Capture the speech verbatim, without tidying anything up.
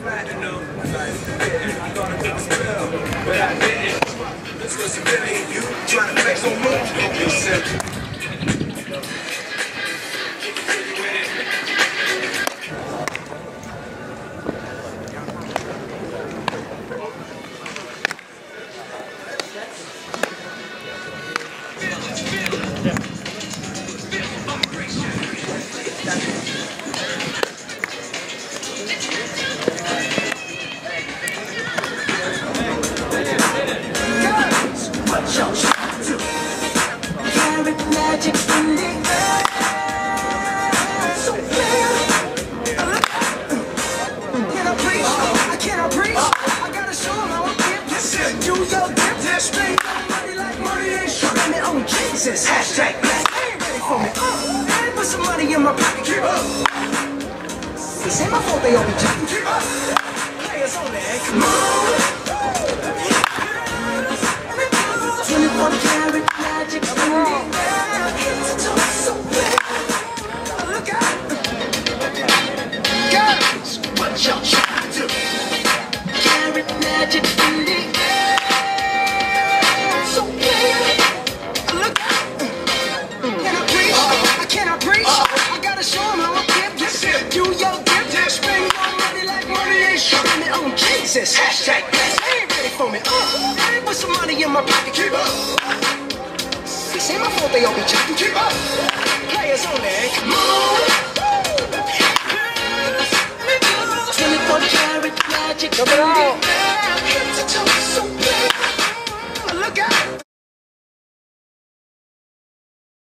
platinum. I thought I took a spell, but I didn't. This was civilian, you trying to flex on me? Don't be silly. Hashtag black. I ain't ready for me. Uh, I ain't put some money in my pocket. Keep up. This ain't my fault they all be jacking. Keep up. Players on there. Come on. twenty-four karat magic. It's so bad. Look out. Girls, what y'all trying to do? Karat magic in the air. So bad. Look out. Can I preach? I cannot preach. I gotta show them how I give. Do your dip. Spend your money like money ain't spending on Jesus. Hashtag blessed. They ain't ready for me. Uh, I ain't put some money in my pocket. Keep up. This ain't my fault they all be jacking. Keep up. Players on there. Come on. twenty-four karat magic.